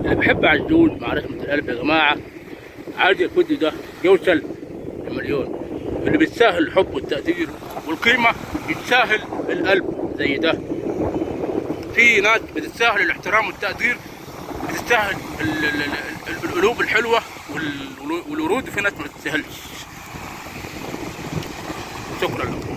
اللي بحب عجول مع رسمة القلب يا جماعة، عايز الفيديو ده يوصل لمليون. اللي بتسهل الحب والتقدير والقيمة بتسهل القلب زي ده. في ناس بتستاهل الاحترام والتقدير، بتستاهل القلوب الحلوة والورود، وفي ناس ما بتستاهلش. شكرا لكم.